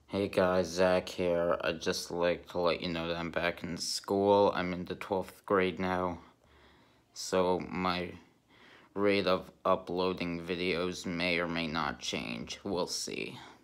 Hey guys, Zach here. I'd just like to let you know that I'm back in school. I'm in the 12th grade now. So my rate of uploading videos may or may not change. We'll see.